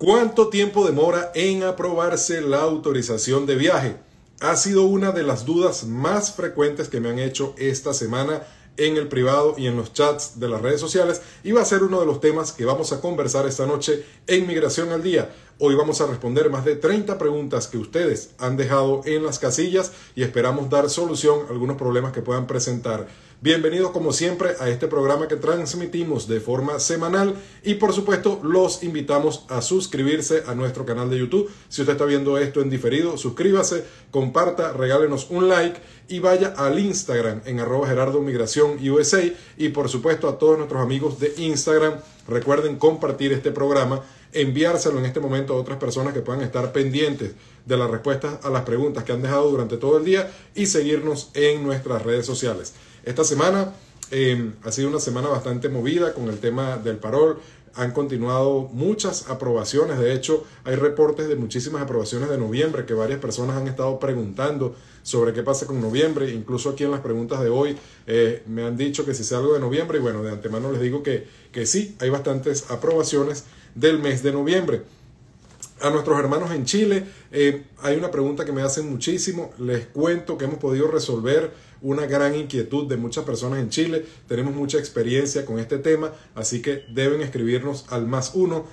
¿Cuánto tiempo demora en aprobarse la autorización de viaje? Ha sido una de las dudas más frecuentes que me han hecho esta semana en el privado y en los chats de las redes sociales, y va a ser uno de los temas que vamos a conversar esta noche en Migración al Día. Hoy vamos a responder más de 30 preguntas que ustedes han dejado en las casillas y esperamos dar solución a algunos problemas que puedan presentar. Bienvenidos como siempre a este programa que transmitimos de forma semanal y por supuesto los invitamos a suscribirse a nuestro canal de YouTube. Si usted está viendo esto en diferido, suscríbase, comparta, regálenos un like y vaya al Instagram en @GerardoMigraciónUSA y por supuesto a todos nuestros amigos de Instagram. Recuerden compartir este programa, enviárselo en este momento a otras personas que puedan estar pendientes de las respuestas a las preguntas que han dejado durante todo el día y seguirnos en nuestras redes sociales. Esta semana ha sido una semana bastante movida con el tema del parol. Han continuado muchas aprobaciones. De hecho, hay reportes de muchísimas aprobaciones de noviembre que varias personas han estado preguntando sobre qué pasa con noviembre. Incluso aquí en las preguntas de hoy me han dicho que si sé algo de noviembre. Y bueno, de antemano les digo que sí, hay bastantes aprobaciones del mes de noviembre. A nuestros hermanos en Chile, hay una pregunta que me hacen muchísimo. Les cuento que hemos podido resolver una gran inquietud de muchas personas en Chile. Tenemos mucha experiencia con este tema, así que deben escribirnos al +1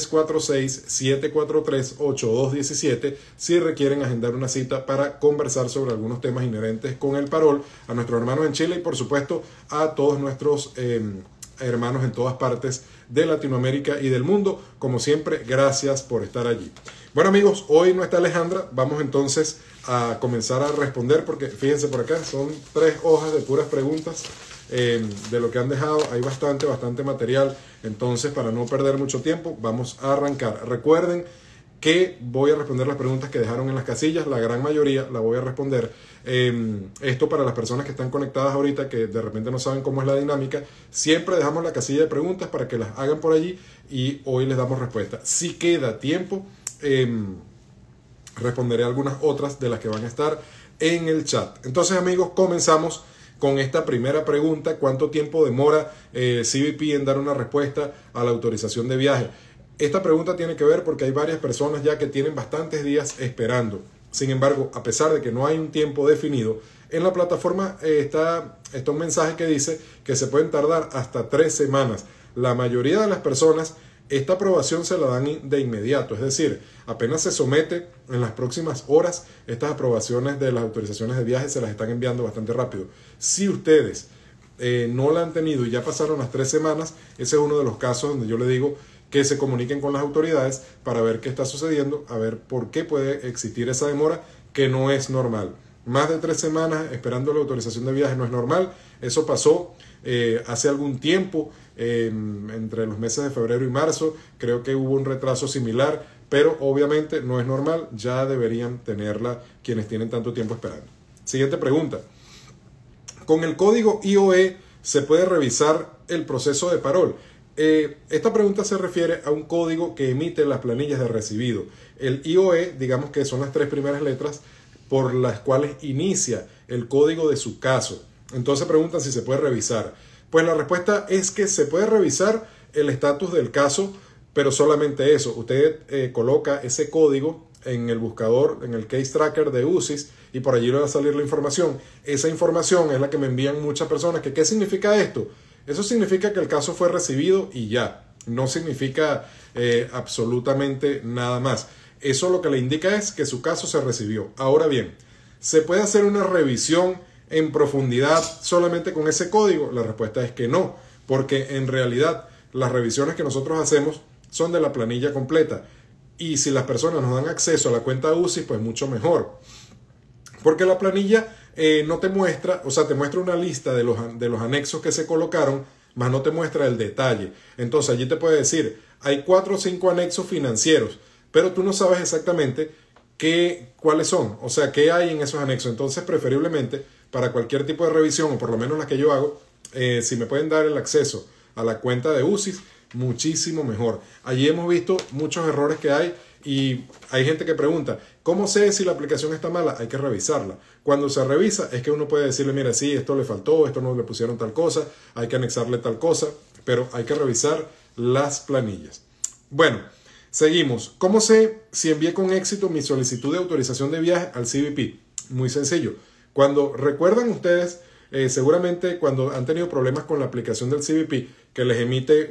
346 743 8217 si requieren agendar una cita para conversar sobre algunos temas inherentes con el parol. A nuestros hermanos en Chile y por supuesto a todos nuestros hermanos en todas partes de Latinoamérica y del mundo. Como siempre, gracias por estar allí. Bueno amigos, hoy no está Alejandra, vamos entonces a comenzar a responder porque fíjense por acá, son 3 hojas de puras preguntas de lo que han dejado. Hay bastante material, entonces para no perder mucho tiempo vamos a arrancar. Recuerden que voy a responder las preguntas que dejaron en las casillas, la gran mayoría la voy a responder. Esto para las personas que están conectadas ahorita, que de repente no saben cómo es la dinámica, siempre dejamos la casilla de preguntas para que las hagan por allí y hoy les damos respuesta. Si queda tiempo, responderé algunas otras de las que van a estar en el chat. Entonces amigos, comenzamos con esta primera pregunta: ¿cuánto tiempo demora CBP en dar una respuesta a la autorización de viaje? Esta pregunta tiene que ver porque hay varias personas ya que tienen bastantes días esperando. Sin embargo, a pesar de que no hay un tiempo definido, en la plataforma está un mensaje que dice que se pueden tardar hasta 3 semanas. La mayoría de las personas esta aprobación se la dan de inmediato, es decir, apenas se somete en las próximas horas, estas aprobaciones de las autorizaciones de viaje se las están enviando bastante rápido. Si ustedes no la han tenido y ya pasaron las 3 semanas, ese es uno de los casos donde yo le digo que se comuniquen con las autoridades para ver qué está sucediendo, a ver por qué puede existir esa demora que no es normal. Más de 3 semanas esperando la autorización de viaje no es normal. Eso pasó hace algún tiempo, entre los meses de febrero y marzo. Creo que hubo un retraso similar, pero obviamente no es normal. Ya deberían tenerla quienes tienen tanto tiempo esperando. Siguiente pregunta. ¿Con el código IOE se puede revisar el proceso de parol? Esta pregunta se refiere a un código que emite las planillas de recibido. El IOE, digamos que son las 3 primeras letras por las cuales inicia el código de su caso. Entonces preguntan si se puede revisar. Pues la respuesta es que se puede revisar el estatus del caso, pero solamente eso. Usted coloca ese código en el buscador, en el case tracker de UCIS, y por allí le va a salir la información. Esa información es la que me envían muchas personas. ¿Qué significa esto? Eso significa que el caso fue recibido y ya. No significa absolutamente nada más. Eso lo que le indica es que su caso se recibió. Ahora bien, ¿se puede hacer una revisión en profundidad solamente con ese código? La respuesta es que no, porque en realidad las revisiones que nosotros hacemos son de la planilla completa. Y si las personas nos dan acceso a la cuenta UCI, pues mucho mejor. Porque la planilla no te muestra, o sea, te muestra una lista de los anexos que se colocaron, más no te muestra el detalle. Entonces allí te puede decir, hay 4 o 5 anexos financieros, pero tú no sabes exactamente cuáles son, o sea, qué hay en esos anexos. Entonces, preferiblemente, para cualquier tipo de revisión, o por lo menos la que yo hago, si me pueden dar el acceso a la cuenta de UCIS, muchísimo mejor. Allí hemos visto muchos errores que hay y hay gente que pregunta, ¿cómo sé si la aplicación está mala? Hay que revisarla. Cuando se revisa es que uno puede decirle, mira, sí, esto le faltó, esto no le pusieron tal cosa, hay que anexarle tal cosa, pero hay que revisar las planillas. Bueno, Seguimos. ¿Cómo sé si envié con éxito mi solicitud de autorización de viaje al CBP? Muy sencillo. Cuando recuerdan ustedes, seguramente cuando han tenido problemas con la aplicación del CBP, que les emite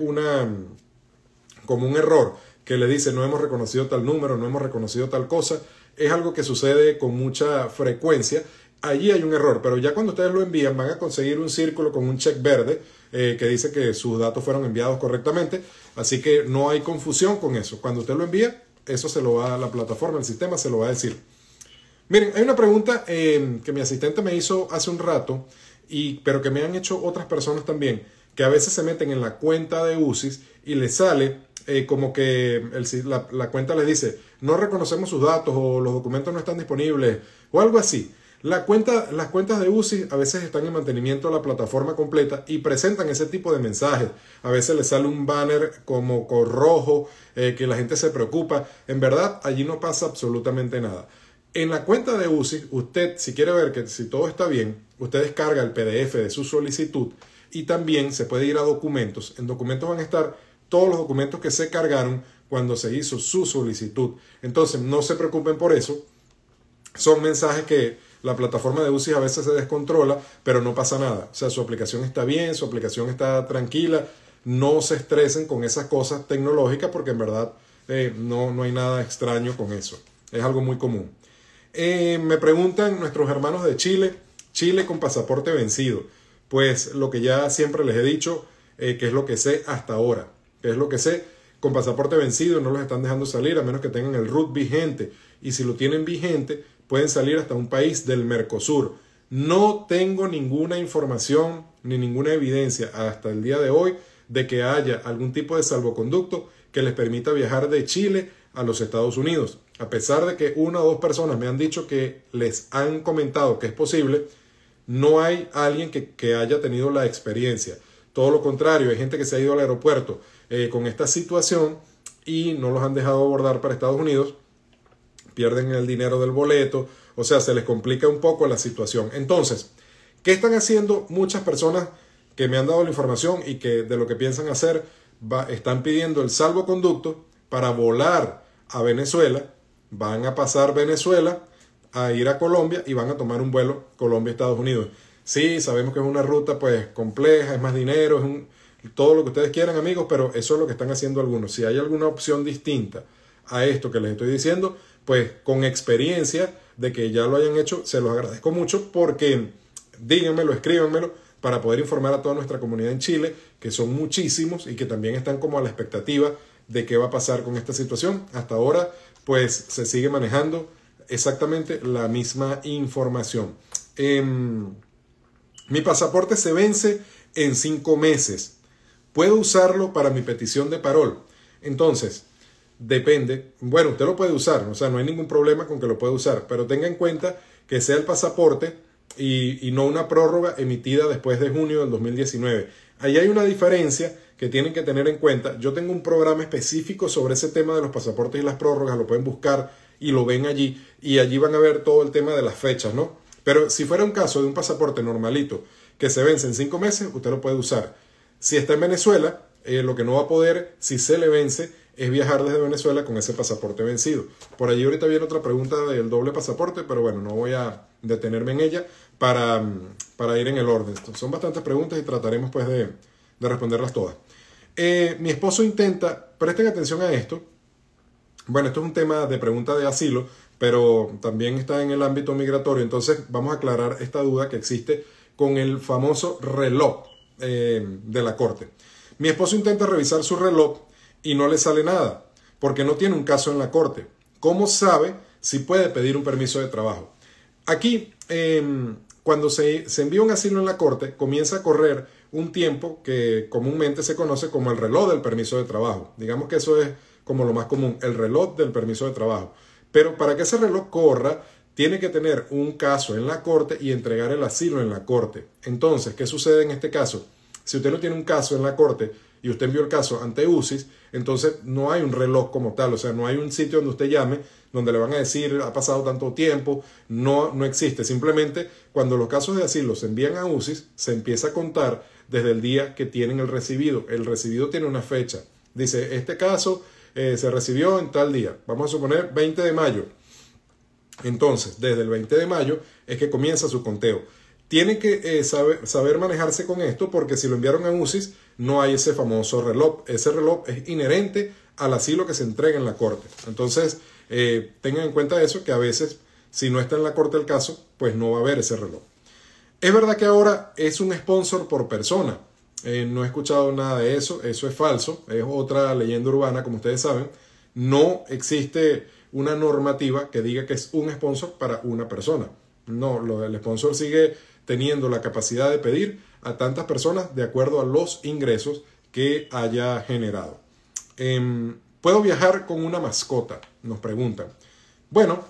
como un error, que le dice no hemos reconocido tal número, no hemos reconocido tal cosa, es algo que sucede con mucha frecuencia. Allí hay un error, pero ya cuando ustedes lo envían van a conseguir un círculo con un check verde que dice que sus datos fueron enviados correctamente, así que no hay confusión con eso. Cuando usted lo envía, eso se lo va a la plataforma, el sistema se lo va a decir. Miren, hay una pregunta que mi asistente me hizo hace un rato, pero que me han hecho otras personas también, que a veces se meten en la cuenta de UCIS y les sale como que la cuenta les dice no reconocemos sus datos o los documentos no están disponibles o algo así. Las cuentas de UCIS a veces están en mantenimiento de la plataforma completa y presentan ese tipo de mensajes. A veces les sale un banner como con rojo que la gente se preocupa. En verdad, allí no pasa absolutamente nada. En la cuenta de UCIS, usted, si quiere ver que si todo está bien, usted descarga el PDF de su solicitud y también se puede ir a documentos. En documentos van a estar todos los documentos que se cargaron cuando se hizo su solicitud. Entonces, no se preocupen por eso. Son mensajes que la plataforma de UCIS a veces se descontrola, pero no pasa nada. O sea, su aplicación está bien, su aplicación está tranquila. No se estresen con esas cosas tecnológicas porque en verdad no hay nada extraño con eso. Es algo muy común. Me preguntan nuestros hermanos de Chile con pasaporte vencido. Pues lo que ya siempre les he dicho, que es lo que sé hasta ahora. Que es lo que sé, con pasaporte vencido no los están dejando salir a menos que tengan el RUT vigente. Y si lo tienen vigente, pueden salir hasta un país del Mercosur. No tengo ninguna información ni ninguna evidencia hasta el día de hoy de que haya algún tipo de salvoconducto que les permita viajar de Chile a los Estados Unidos. A pesar de que una o dos personas me han dicho que les han comentado que es posible, no hay alguien que haya tenido la experiencia. Todo lo contrario, hay gente que se ha ido al aeropuerto con esta situación y no los han dejado abordar para Estados Unidos. Pierden el dinero del boleto, o sea, se les complica un poco la situación. Entonces, ¿qué están haciendo muchas personas que me han dado la información y que de lo que piensan hacer están pidiendo el salvoconducto para volar a Venezuela? Van a pasar Venezuela a ir a Colombia y van a tomar un vuelo Colombia-Estados Unidos. Sí, sabemos que es una ruta pues compleja, es más dinero, todo lo que ustedes quieran, amigos, pero eso es lo que están haciendo algunos. Si hay alguna opción distinta a esto que les estoy diciendo, pues con experiencia de que ya lo hayan hecho, se los agradezco mucho porque díganmelo, escríbanmelo para poder informar a toda nuestra comunidad en Chile, que son muchísimos y que también están como a la expectativa de qué va a pasar con esta situación. Hasta ahora, pues se sigue manejando exactamente la misma información. Mi pasaporte se vence en 5 meses. ¿Puedo usarlo para mi petición de parol? Entonces, depende. Bueno, usted lo puede usar, o sea, no hay ningún problema con que lo pueda usar, pero tenga en cuenta que sea el pasaporte y no una prórroga emitida después de junio del 2019. Ahí hay una diferencia que tienen que tener en cuenta. Yo tengo un programa específico sobre ese tema de los pasaportes y las prórrogas, lo pueden buscar y lo ven allí, y allí van a ver todo el tema de las fechas, ¿no? Pero si fuera un caso de un pasaporte normalito que se vence en 5 meses, usted lo puede usar. Si está en Venezuela, lo que no va a poder, si se le vence, es viajar desde Venezuela con ese pasaporte vencido. Por allí ahorita viene otra pregunta del doble pasaporte, pero bueno, no voy a detenerme en ella para ir en el orden. Son bastantes preguntas y trataremos pues de responderlas todas. Mi esposo intenta, presten atención a esto. Bueno, esto es un tema de pregunta de asilo, pero también está en el ámbito migratorio. Entonces vamos a aclarar esta duda que existe con el famoso reloj de la corte. Mi esposo intenta revisar su reloj y no le sale nada, porque no tiene un caso en la corte. ¿Cómo sabe si puede pedir un permiso de trabajo? Aquí, cuando se envía un asilo en la corte, comienza a correr un tiempo que comúnmente se conoce como el reloj del permiso de trabajo. Digamos que eso es como lo más común, el reloj del permiso de trabajo. Pero para que ese reloj corra, tiene que tener un caso en la corte y entregar el asilo en la corte. Entonces, ¿qué sucede en este caso? Si usted no tiene un caso en la corte y usted envió el caso ante UCIS, entonces no hay un reloj como tal, o sea, no hay un sitio donde usted llame, donde le van a decir ha pasado tanto tiempo, no existe. Simplemente cuando los casos de asilo se envían a UCIS, se empieza a contar desde el día que tienen el recibido. El recibido tiene una fecha. Dice, este caso se recibió en tal día. Vamos a suponer 20 de mayo. Entonces, desde el 20 de mayo es que comienza su conteo. Tienen que saber manejarse con esto, porque si lo enviaron a UCIS no hay ese famoso reloj. Ese reloj es inherente al asilo que se entrega en la corte. Entonces, tengan en cuenta eso, que a veces si no está en la corte el caso, pues no va a haber ese reloj. Es verdad que ahora es un sponsor por persona. No he escuchado nada de eso. Eso es falso. Es otra leyenda urbana, como ustedes saben. No existe una normativa que diga que es un sponsor para una persona. No, el sponsor sigue teniendo la capacidad de pedir a tantas personas de acuerdo a los ingresos que haya generado. ¿Puedo viajar con una mascota?, nos preguntan. Bueno,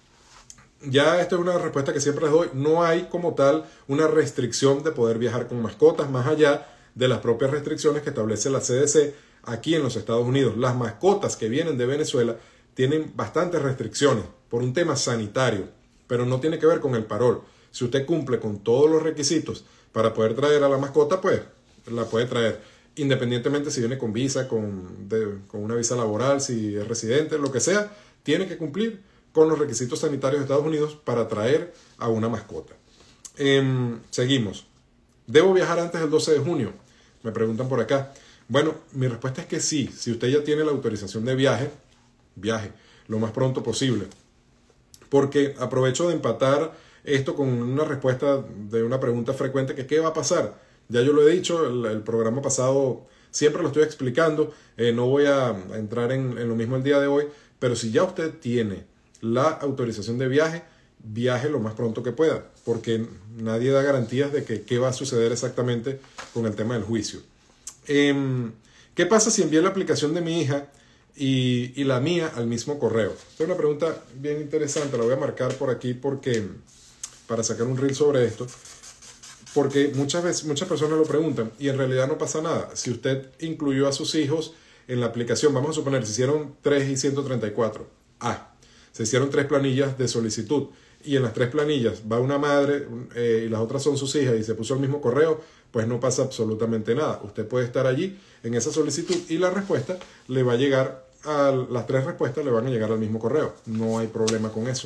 ya esta es una respuesta que siempre les doy. No hay como tal una restricción de poder viajar con mascotas, más allá de las propias restricciones que establece la CDC aquí en los Estados Unidos. Las mascotas que vienen de Venezuela tienen bastantes restricciones por un tema sanitario, pero no tiene que ver con el parol. Si usted cumple con todos los requisitos para poder traer a la mascota, pues la puede traer, independientemente si viene con visa, con una visa laboral, si es residente, lo que sea, tiene que cumplir con los requisitos sanitarios de Estados Unidos para traer a una mascota. Seguimos. ¿Debo viajar antes del 12 de junio? Me preguntan por acá. Bueno, mi respuesta es que sí. Si usted ya tiene la autorización de viaje lo más pronto posible. Porque aprovecho de empatar esto con una respuesta de una pregunta frecuente, que ¿qué va a pasar? Ya yo lo he dicho, el programa pasado siempre lo estoy explicando, no voy a entrar en lo mismo el día de hoy, pero si ya usted tiene la autorización de viaje lo más pronto que pueda, porque nadie da garantías de que qué va a suceder exactamente con el tema del juicio. ¿Qué pasa si envié la aplicación de mi hija y la mía al mismo correo? Esta es una pregunta bien interesante, la voy a marcar por aquí para sacar un reel sobre esto, porque muchas personas lo preguntan y en realidad no pasa nada. Si usted incluyó a sus hijos en la aplicación, vamos a suponer, se hicieron 3 y 134. Se hicieron 3 planillas de solicitud y en las 3 planillas va una madre y las otras son sus hijas y se puso el mismo correo, pues no pasa absolutamente nada. Usted puede estar allí en esa solicitud y la respuesta le va a llegar, las 3 respuestas le van a llegar al mismo correo. No hay problema con eso.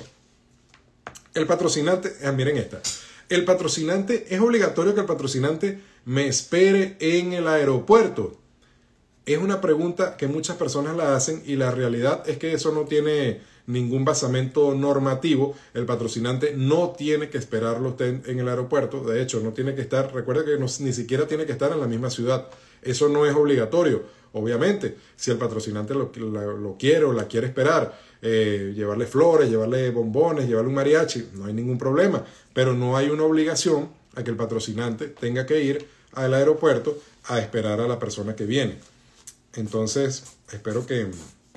El patrocinante, miren esta. El patrocinante, ¿es obligatorio que el patrocinante me espere en el aeropuerto? Es una pregunta que muchas personas la hacen y la realidad es que eso no tiene ningún basamento normativo. El patrocinante no tiene que esperarlo usted en el aeropuerto. De hecho, no tiene que estar, recuerde que ni siquiera tiene que estar en la misma ciudad. Eso no es obligatorio. Obviamente, si el patrocinante lo quiere o la quiere esperar, llevarle flores, llevarle bombones, llevarle un mariachi, no hay ningún problema. Pero no hay una obligación a que el patrocinante tenga que ir al aeropuerto a esperar a la persona que viene. Entonces, espero que,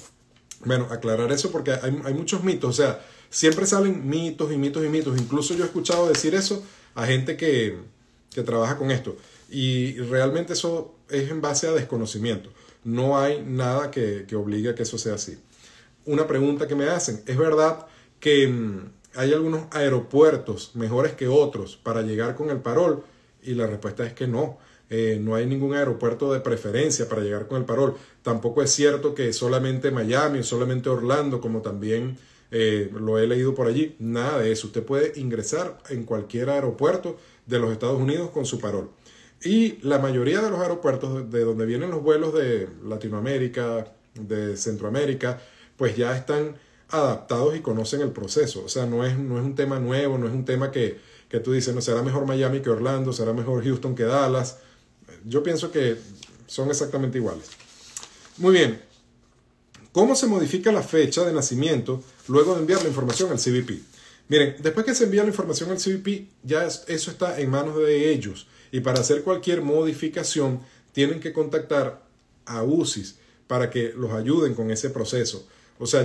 aclarar eso, porque hay muchos mitos. O sea, siempre salen mitos y mitos y mitos. Incluso yo he escuchado decir eso a gente que trabaja con esto. Y realmente eso es en base a desconocimiento. No hay nada que obligue a que eso sea así. Una pregunta que me hacen, ¿es verdad que hay algunos aeropuertos mejores que otros para llegar con el parol? Y la respuesta es que no. No hay ningún aeropuerto de preferencia para llegar con el parol. Tampoco es cierto que solamente Miami o solamente Orlando, como también lo he leído por allí. Nada de eso. Usted puede ingresar en cualquier aeropuerto de los Estados Unidos con su parol. Y la mayoría de los aeropuertos de donde vienen los vuelos de Latinoamérica, de Centroamérica, pues ya están adaptados y conocen el proceso. O sea, no es un tema nuevo, no es un tema que tú dices, no, será mejor Miami que Orlando, será mejor Houston que Dallas. Yo pienso que son exactamente iguales. Muy bien. ¿Cómo se modifica la fecha de nacimiento luego de enviar la información al CBP? Miren, después que se envía la información al CBP, ya eso está en manos de ellos. Y para hacer cualquier modificación, tienen que contactar a UCIS para que los ayuden con ese proceso. O sea,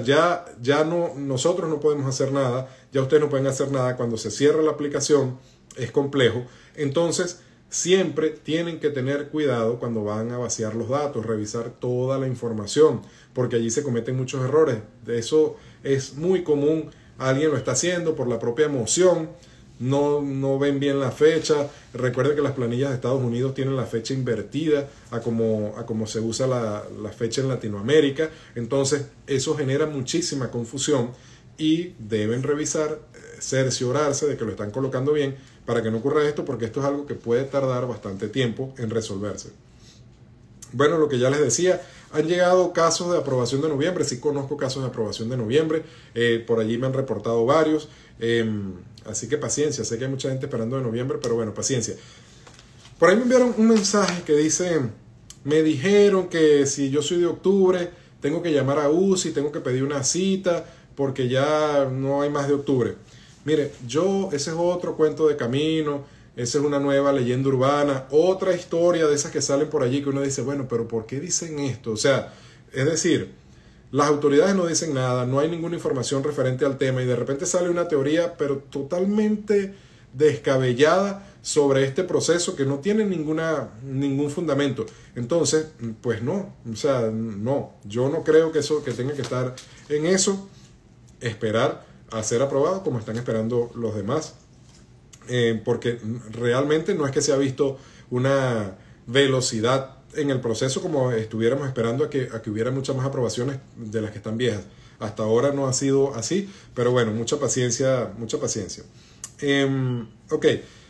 nosotros no podemos hacer nada, ya ustedes no pueden hacer nada. Cuando se cierra la aplicación es complejo. Entonces, siempre tienen que tener cuidado cuando van a vaciar los datos, revisar toda la información, porque allí se cometen muchos errores. Eso es muy común, alguien lo está haciendo por la propia emoción no ven bien la fecha. Recuerden que las planillas de Estados Unidos tienen la fecha invertida a como se usa la fecha en Latinoamérica. Entonces eso genera muchísima confusión y deben revisar, cerciorarse de que lo están colocando bien para que no ocurra esto, porque esto es algo que puede tardar bastante tiempo en resolverse. Bueno, lo que ya les decía, han llegado casos de aprobación de noviembre. Sí conozco casos de aprobación de noviembre, por allí me han reportado varios, así que paciencia. Sé que hay mucha gente esperando de noviembre, pero bueno, paciencia. Por ahí me enviaron un mensaje que dice: me dijeron que si yo soy de octubre tengo que llamar a UCI, tengo que pedir una cita porque ya no hay más de octubre. Mire, ese es otro cuento de camino. Esa es una nueva leyenda urbana, otra historia de esas que salen por allí que uno dice, bueno, pero ¿por qué dicen esto? O sea, es decir, las autoridades no dicen nada, no hay ninguna información referente al tema y de repente sale una teoría, pero totalmente descabellada sobre este proceso que no tiene ningún fundamento. Entonces, pues no, o sea, no, yo no creo que tenga que estar en eso, esperar a ser aprobado como están esperando los demás. Porque realmente no es que se ha visto una velocidad en el proceso como estuviéramos esperando a que hubiera muchas más aprobaciones de las que están viejas. Hasta ahora no ha sido así, pero bueno, mucha paciencia, mucha paciencia. Ok.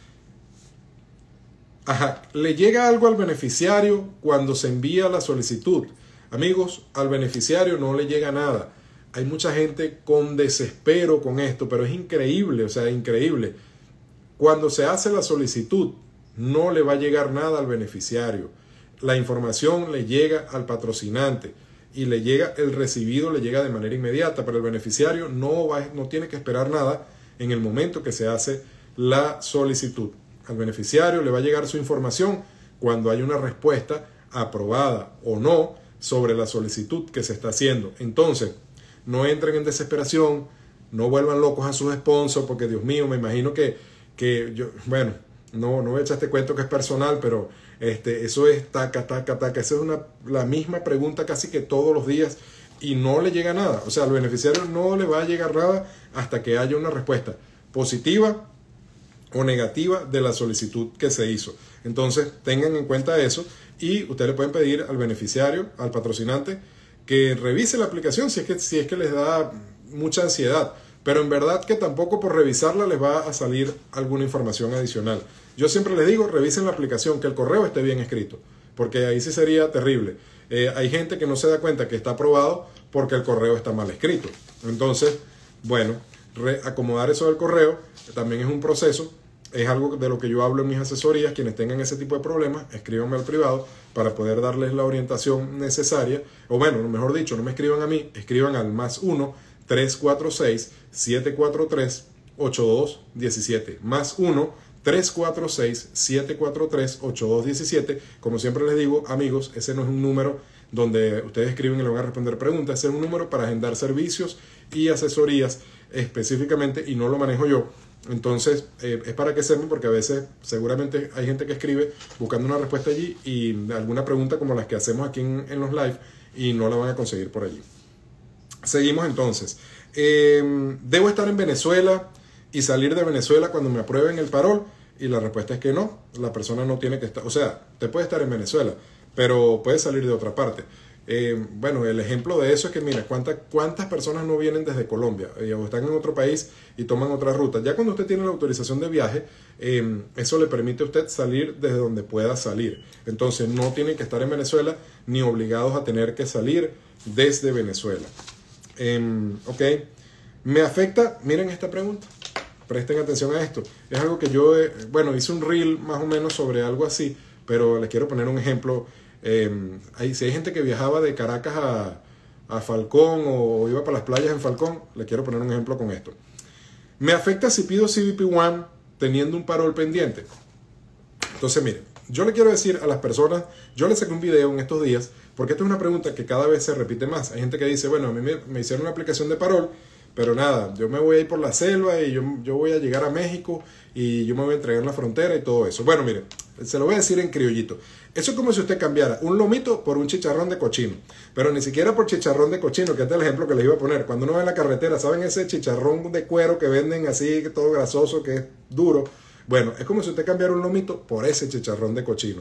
Ajá, le llega algo al beneficiario cuando se envía la solicitud. Amigos, al beneficiario no le llega nada. Hay mucha gente con desespero con esto, pero es increíble, o sea, increíble. Cuando se hace la solicitud, no le va a llegar nada al beneficiario. La información le llega al patrocinante y el recibido le llega de manera inmediata, pero el beneficiario no tiene que esperar nada en el momento que se hace la solicitud. Al beneficiario le va a llegar su información cuando hay una respuesta aprobada o no sobre la solicitud que se está haciendo. Entonces, no entren en desesperación, no vuelvan locos a sus sponsors, porque Dios mío, me imagino que yo, bueno, no voy a echar este cuento que es personal, pero eso es taca. Esa es la misma pregunta casi que todos los días y no le llega nada. O sea, al beneficiario no le va a llegar nada hasta que haya una respuesta positiva o negativa de la solicitud que se hizo. Entonces, tengan en cuenta eso y ustedes le pueden pedir al beneficiario, al patrocinante, que revise la aplicación si es que les da mucha ansiedad. Pero en verdad que tampoco por revisarla les va a salir alguna información adicional. Yo siempre les digo, revisen la aplicación, que el correo esté bien escrito, porque ahí sí sería terrible. Hay gente que no se da cuenta que está aprobado porque el correo está mal escrito. Entonces, bueno, acomodar eso del correo también es un proceso. Es algo de lo que yo hablo en mis asesorías. Quienes tengan ese tipo de problemas, escríbanme al privado para poder darles la orientación necesaria. O bueno, mejor dicho, no me escriban a mí, escriban al +1 346 743 8217 +1 346 743 8217. Como siempre les digo, amigos, ese no es un número donde ustedes escriben y le van a responder preguntas. Ese es un número para agendar servicios y asesorías específicamente, y no lo manejo yo. Entonces, es para que sepan, porque a veces seguramente hay gente que escribe buscando una respuesta allí y alguna pregunta como las que hacemos aquí en los live y no la van a conseguir por allí. Seguimos entonces. ¿Debo estar en Venezuela y salir de Venezuela cuando me aprueben el parol? Y la respuesta es que no. La persona no tiene que estar, o sea, te puede estar en Venezuela, pero puede salir de otra parte. Bueno, el ejemplo de eso es que mira, ¿cuántas personas no vienen desde Colombia o están en otro país y toman otra ruta? Ya cuando usted tiene la autorización de viaje, eso le permite a usted salir desde donde pueda salir. Entonces no tienen que estar en Venezuela ni obligados a tener que salir desde Venezuela. Ok, me afecta, miren esta pregunta, presten atención a esto. Es algo que yo, hice un reel más o menos sobre algo así, pero les quiero poner un ejemplo. Si hay gente que viajaba de Caracas a Falcón o iba para las playas en Falcón, les quiero poner un ejemplo con esto. ¿Me afecta si pido CBP One teniendo un parol pendiente? Entonces, miren, yo le quiero decir a las personas, yo les saqué un video en estos días, porque esta es una pregunta que cada vez se repite más. Hay gente que dice, bueno, a mí me hicieron una aplicación de parol, pero nada, yo me voy a ir por la selva y yo voy a llegar a México y yo me voy a entregar en la frontera y todo eso. Bueno, mire, se lo voy a decir en criollito. Eso es como si usted cambiara un lomito por un chicharrón de cochino, pero ni siquiera por chicharrón de cochino, que este es el ejemplo que les iba a poner. Cuando uno va en la carretera, ¿saben ese chicharrón de cuero que venden así, todo grasoso, que es duro? Bueno, es como si usted cambiara un lomito por ese chicharrón de cochino.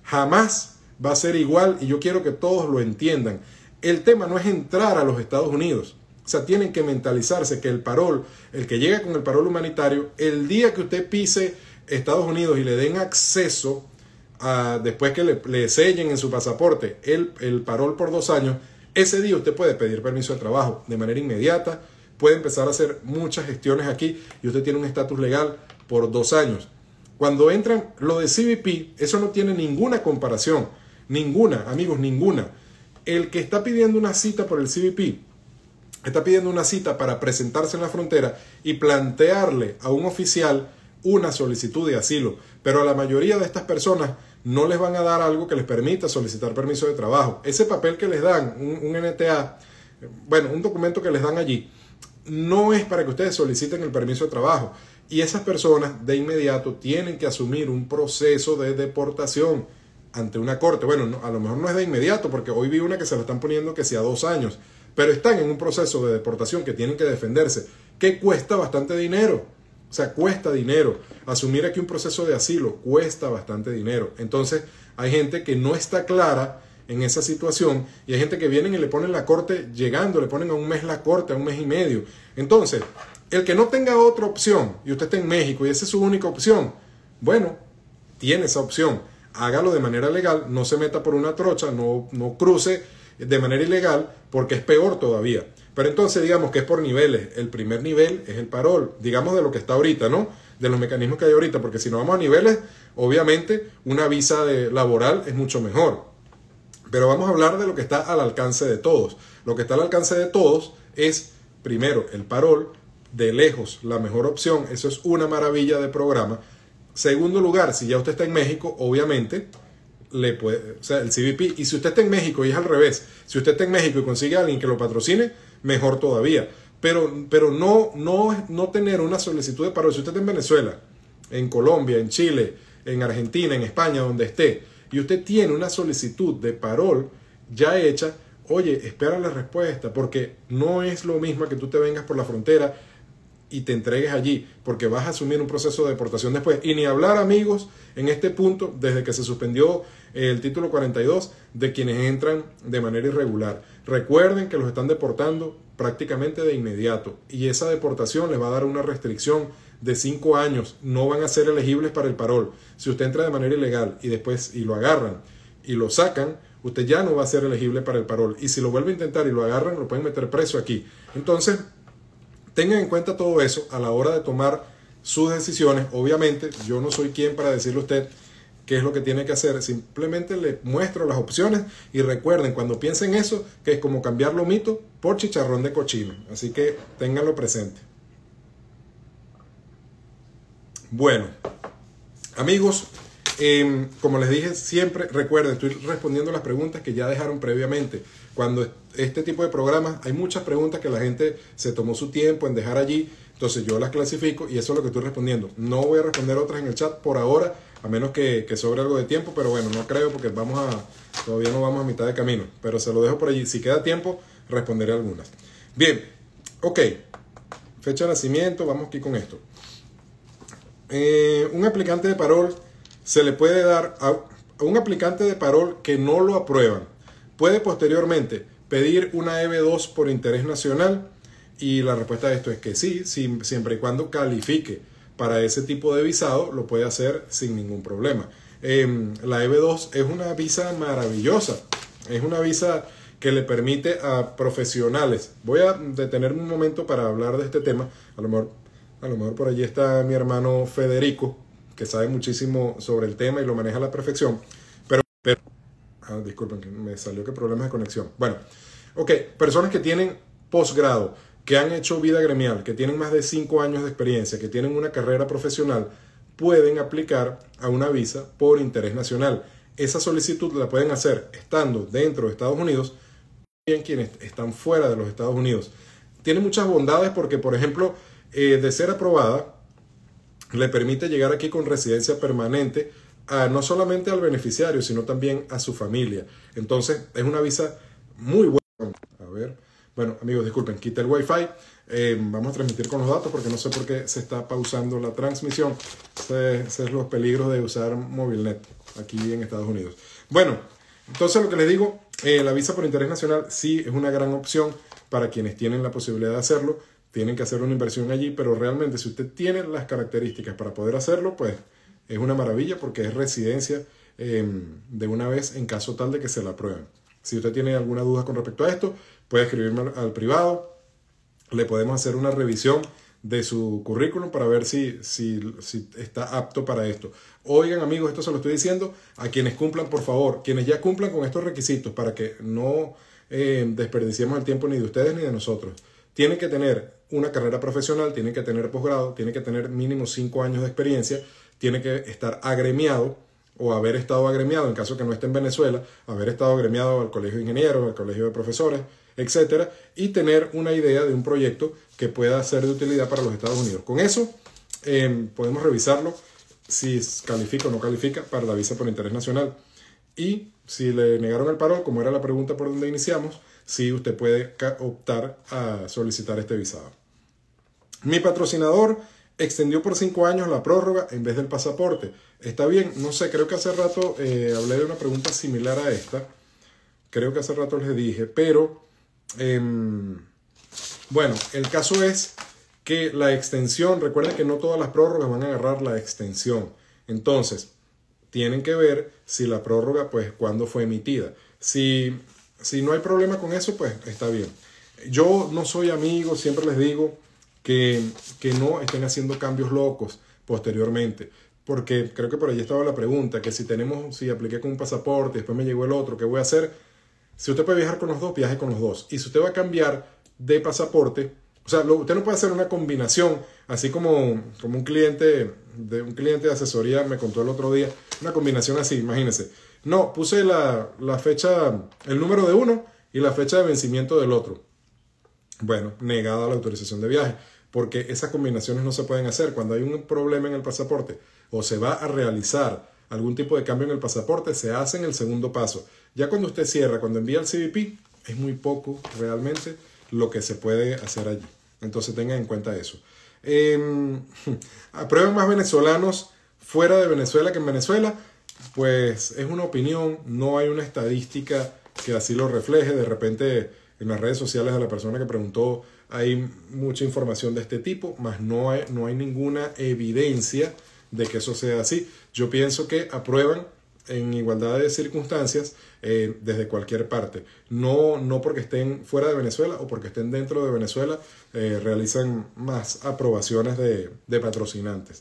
Jamás va a ser igual, y yo quiero que todos lo entiendan. El tema no es entrar a los Estados Unidos. O sea, tienen que mentalizarse que el parol, el que llega con el parol humanitario, el día que usted pise Estados Unidos y le den acceso, después que le sellen en su pasaporte el parol por 2 años, ese día usted puede pedir permiso de trabajo de manera inmediata, puede empezar a hacer muchas gestiones aquí y usted tiene un estatus legal por 2 años. Cuando entran lo de CBP, eso no tiene ninguna comparación, ninguna, amigos, ninguna. El que está pidiendo una cita por el CBP, está pidiendo una cita para presentarse en la frontera y plantearle a un oficial una solicitud de asilo, pero a la mayoría de estas personas no les van a dar algo que les permita solicitar permiso de trabajo. Ese papel que les dan, un NTA, bueno, un documento que les dan allí, no es para que ustedes soliciten el permiso de trabajo. Y esas personas de inmediato tienen que asumir un proceso de deportación ante una corte. Bueno, no, a lo mejor no es de inmediato, porque hoy vi una que se la están poniendo que sea 2 años, pero están en un proceso de deportación que tienen que defenderse, que cuesta bastante dinero. O sea, cuesta dinero. Asumir aquí un proceso de asilo cuesta bastante dinero. Entonces, hay gente que no está clara en esa situación y hay gente que vienen y le ponen la corte llegando, le ponen a 1 mes la corte, a 1 mes y medio. Entonces, el que no tenga otra opción y usted está en México y esa es su única opción, bueno, tiene esa opción. Hágalo de manera legal, no se meta por una trocha, no cruce de manera ilegal, porque es peor todavía. Pero entonces digamos que es por niveles. El primer nivel es el parol, digamos de lo que está ahorita, ¿no? De los mecanismos que hay ahorita, porque si no vamos a niveles, obviamente una visa laboral es mucho mejor. Pero vamos a hablar de lo que está al alcance de todos. Lo que está al alcance de todos es, primero, el parol, de lejos la mejor opción, eso es una maravilla de programa. Segundo lugar, si ya usted está en México, obviamente le puede, o sea, el CBP, y si usted está en México y es al revés, si usted está en México y consigue a alguien que lo patrocine, mejor todavía. Pero no tener una solicitud de parol. Si usted está en Venezuela, en Colombia, en Chile, en Argentina, en España, donde esté, y usted tiene una solicitud de parol ya hecha, oye, espera la respuesta, porque no es lo mismo que tú te vengas por la frontera y te entregues allí, porque vas a asumir un proceso de deportación después. Y ni hablar, amigos, en este punto, desde que se suspendió el título 42, de quienes entran de manera irregular. Recuerden que los están deportando prácticamente de inmediato, y esa deportación les va a dar una restricción de 5 años. No van a ser elegibles para el parol. Si usted entra de manera ilegal y después lo agarran y lo sacan, usted ya no va a ser elegible para el parol. Y si lo vuelve a intentar y lo agarran, lo pueden meter preso aquí. Entonces, tengan en cuenta todo eso a la hora de tomar sus decisiones. Obviamente, yo no soy quien para decirle a usted qué es lo que tiene que hacer. Simplemente le muestro las opciones y recuerden, cuando piensen eso, que es como cambiar lomito por chicharrón de cochino. Así que ténganlo presente. Bueno, amigos, como les dije siempre, recuerden, estoy respondiendo las preguntas que ya dejaron previamente. Cuando este tipo de programas, hay muchas preguntas que la gente se tomó su tiempo en dejar allí, entonces yo las clasifico y eso es lo que estoy respondiendo. No voy a responder otras en el chat por ahora, a menos que sobre algo de tiempo, pero bueno, no creo, porque todavía no vamos a mitad de camino, pero se lo dejo por allí. Si queda tiempo, responderé algunas. Bien, ok, fecha de nacimiento, vamos aquí con esto. Un aplicante de parol se le puede dar a un aplicante de parol que no lo aprueban. Puede posteriormente pedir una EB2 por interés nacional, y la respuesta a esto es que sí, siempre y cuando califique para ese tipo de visado, lo puede hacer sin ningún problema. La EB2 es una visa maravillosa, es una visa que le permite a profesionales. Voy a detenerme un momento para hablar de este tema. A lo mejor por allí está mi hermano Federico, que sabe muchísimo sobre el tema y lo maneja a la perfección. Disculpen, que me salió que problemas de conexión. Bueno, ok, personas que tienen posgrado, que han hecho vida gremial, que tienen más de 5 años de experiencia, que tienen una carrera profesional, pueden aplicar a una visa por interés nacional. Esa solicitud la pueden hacer estando dentro de Estados Unidos, y quienes están fuera de los Estados Unidos. tiene muchas bondades porque, por ejemplo, de ser aprobada, le permite llegar aquí con residencia permanente no solamente al beneficiario, sino también a su familia. Entonces, es una visa muy buena. A ver, bueno, amigos, disculpen, quita el Wi-Fi. Vamos a transmitir con los datos porque no sé por qué se está pausando la transmisión. Esos son los peligros de usar MobileNet aquí en Estados Unidos. Bueno, entonces lo que les digo, la visa por interés nacional sí es una gran opción para quienes tienen la posibilidad de hacerlo. Tienen que hacer una inversión allí, pero realmente si usted tiene las características para poder hacerlo, pues es una maravilla porque es residencia de una vez en caso tal de que se la aprueben. Si usted tiene alguna duda con respecto a esto, puede escribirme al privado. Le podemos hacer una revisión de su currículum para ver si está apto para esto. Oigan, amigos, esto se lo estoy diciendo a quienes cumplan, por favor, quienes ya cumplan con estos requisitos para que no desperdiciemos el tiempo ni de ustedes ni de nosotros. Tienen que tener una carrera profesional, tienen que tener posgrado, tienen que tener mínimo 5 años de experiencia, tiene que estar agremiado o haber estado agremiado, en caso que no esté en Venezuela, haber estado agremiado al colegio de ingenieros, al colegio de profesores, etcétera, y tener una idea de un proyecto que pueda ser de utilidad para los Estados Unidos. Con eso podemos revisarlo si califica o no califica para la visa por interés nacional. Y si le negaron el parol, como era la pregunta por donde iniciamos, sí usted puede optar a solicitar este visado. Mi patrocinador extendió por 5 años la prórroga en vez del pasaporte. Está bien, no sé, creo que hace rato hablé de una pregunta similar a esta. Creo que hace rato les dije, pero bueno, el caso es que la extensión, recuerden que no todas las prórrogas van a agarrar la extensión. Entonces, tienen que ver si la prórroga, pues, cuándo fue emitida. Si no hay problema con eso, pues, está bien. Yo no soy amigo, siempre les digo que no estén haciendo cambios locos posteriormente. Porque creo que por allí estaba la pregunta, que si apliqué con un pasaporte, después me llegó el otro, ¿qué voy a hacer? Si usted puede viajar con los dos, viaje con los dos. Y si usted va a cambiar de pasaporte, o sea, usted no puede hacer una combinación, así como un cliente de asesoría me contó el otro día, una combinación así, imagínense. No, puse la fecha, el número de uno y la fecha de vencimiento del otro. Bueno, negada la autorización de viaje, porque esas combinaciones no se pueden hacer. Cuando hay un problema en el pasaporte o se va a realizar algún tipo de cambio en el pasaporte, se hace en el segundo paso. Ya cuando usted cierra, cuando envía el CBP, es muy poco realmente lo que se puede hacer allí. Entonces tengan en cuenta eso. ¿Aprueban más venezolanos fuera de Venezuela que en Venezuela? Pues es una opinión, no hay una estadística que así lo refleje. De repente en las redes sociales de la persona que preguntó hay mucha información de este tipo, mas no hay ninguna evidencia de que eso sea así. Yo pienso que aprueban en igualdad de circunstancias desde cualquier parte. No porque estén fuera de Venezuela o porque estén dentro de Venezuela realizan más aprobaciones de patrocinantes.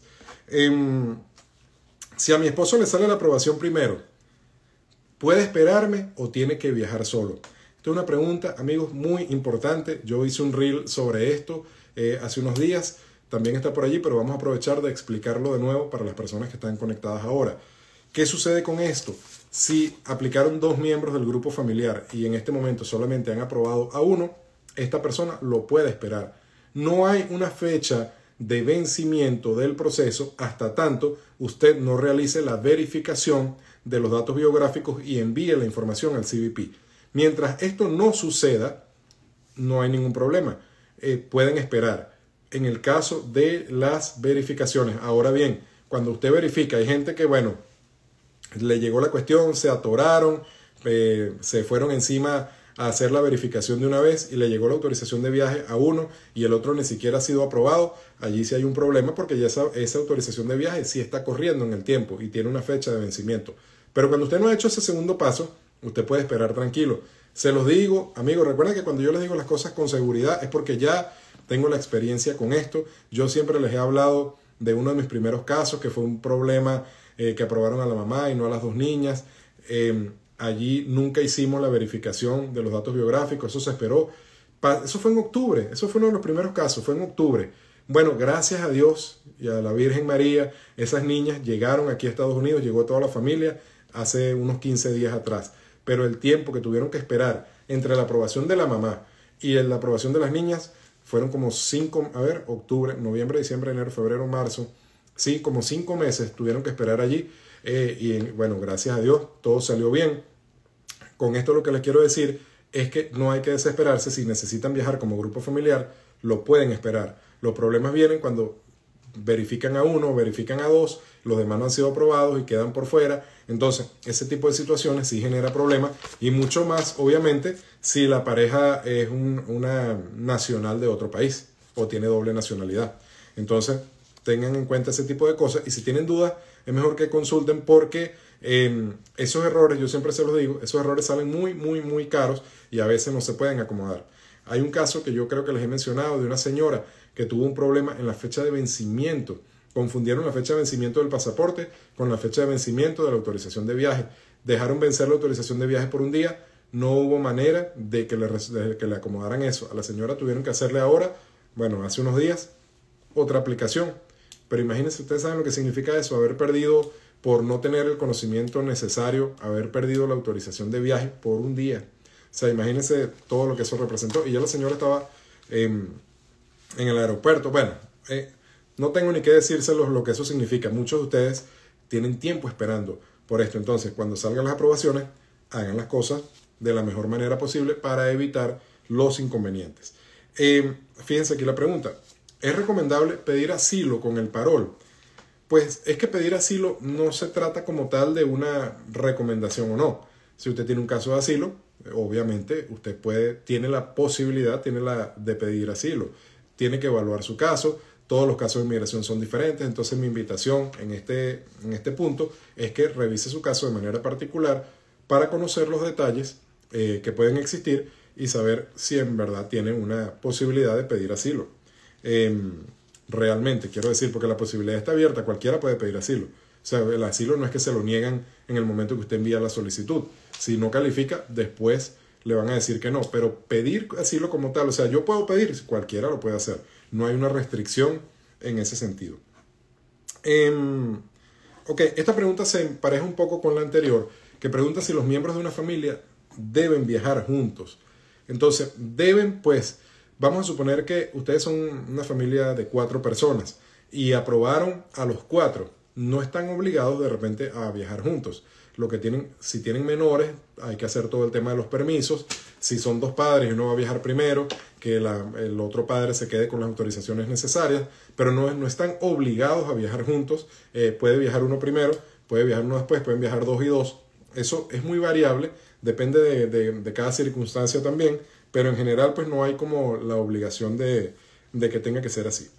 Si a mi esposo le sale la aprobación primero, ¿puede esperarme o tiene que viajar solo? Esta es una pregunta, amigos, muy importante. Yo hice un reel sobre esto hace unos días. También está por allí, pero vamos a aprovechar de explicarlo de nuevo para las personas que están conectadas ahora. ¿Qué sucede con esto? Si aplicaron 2 miembros del grupo familiar y en este momento solamente han aprobado a uno, esta persona lo puede esperar. No hay una fecha de vencimiento del proceso hasta tanto usted no realice la verificación de los datos biográficos y envíe la información al CBP. Mientras esto no suceda, no hay ningún problema. Pueden esperar. En el caso de las verificaciones. Ahora bien, cuando usted verifica, hay gente que, bueno, le llegó la cuestión, se atoraron, se fueron encima a hacer la verificación de una vez y le llegó la autorización de viaje a uno y el otro ni siquiera ha sido aprobado. Allí sí hay un problema porque ya esa autorización de viaje sí está corriendo en el tiempo y tiene una fecha de vencimiento. Pero cuando usted no ha hecho ese segundo paso, usted puede esperar tranquilo. Se los digo, amigos, recuerden que cuando yo les digo las cosas con seguridad es porque ya tengo la experiencia con esto. Yo siempre les he hablado de uno de mis primeros casos, que fue un problema que aprobaron a la mamá y no a las 2 niñas. Allí nunca hicimos la verificación de los datos biográficos, eso se esperó. Eso fue en octubre, eso fue uno de los primeros casos, fue en octubre. Bueno, gracias a Dios y a la Virgen María, esas niñas llegaron aquí a Estados Unidos, llegó toda la familia hace unos 15 días atrás. Pero el tiempo que tuvieron que esperar entre la aprobación de la mamá, Y en la aprobación de las niñas fueron como 5, octubre, noviembre, diciembre, enero, febrero, marzo. Sí, como 5 meses tuvieron que esperar allí. Bueno, gracias a Dios, todo salió bien. Con esto lo que les quiero decir es que no hay que desesperarse. Si necesitan viajar como grupo familiar, lo pueden esperar. Los problemas vienen cuando verifican a uno, verifican a dos, los demás no han sido aprobados y quedan por fuera. Entonces, ese tipo de situaciones sí genera problemas, y mucho más, obviamente, si la pareja es una nacional de otro país o tiene doble nacionalidad. Entonces, tengan en cuenta ese tipo de cosas, y si tienen dudas, es mejor que consulten, porque esos errores, yo siempre se los digo, esos errores salen muy caros y a veces no se pueden acomodar. Hay un caso que yo creo que les he mencionado de una señora que tuvo un problema en la fecha de vencimiento. Confundieron la fecha de vencimiento del pasaporte con la fecha de vencimiento de la autorización de viaje. Dejaron vencer la autorización de viaje por un día. No hubo manera de que le acomodaran eso. A la señora tuvieron que hacerle ahora, bueno, hace unos días, otra aplicación. Pero imagínense, ustedes saben lo que significa eso, haber perdido, por no tener el conocimiento necesario, haber perdido la autorización de viaje por un día. O sea, imagínense todo lo que eso representó. Y ya la señora estaba en el aeropuerto. Bueno, no tengo ni que decírselos lo que eso significa. Muchos de ustedes tienen tiempo esperando por esto. Entonces, cuando salgan las aprobaciones, hagan las cosas de la mejor manera posible para evitar los inconvenientes. Fíjense aquí la pregunta. ¿Es recomendable pedir asilo con el parol? Pues es que pedir asilo no se trata como tal de una recomendación o no. Si usted tiene un caso de asilo, obviamente usted tiene la posibilidad, de pedir asilo. Tiene que evaluar su caso. Todos los casos de inmigración son diferentes. Entonces mi invitación en este punto es que revise su caso de manera particular para conocer los detalles que pueden existir y saber si en verdad tiene una posibilidad de pedir asilo. Realmente, quiero decir, porque la posibilidad está abierta, cualquiera puede pedir asilo. O sea, el asilo no es que se lo niegan en el momento que usted envía la solicitud. Si no califica, después le van a decir que no. Pero pedir asilo como tal, o sea, yo puedo pedir, cualquiera lo puede hacer. No hay una restricción en ese sentido. Ok, esta pregunta se empareja un poco con la anterior, que pregunta si los miembros de una familia deben viajar juntos. Entonces, deben, pues, vamos a suponer que ustedes son una familia de 4 personas y aprobaron a los 4. No están obligados de repente a viajar juntos. Lo que tienen, si tienen menores, hay que hacer todo el tema de los permisos. Si son 2 padres y uno va a viajar primero, que el otro padre se quede con las autorizaciones necesarias, pero no están obligados a viajar juntos. Puede viajar uno primero, puede viajar uno después, pueden viajar 2 y 2. Eso es muy variable, depende de cada circunstancia también, pero en general pues no hay como la obligación de que tenga que ser así.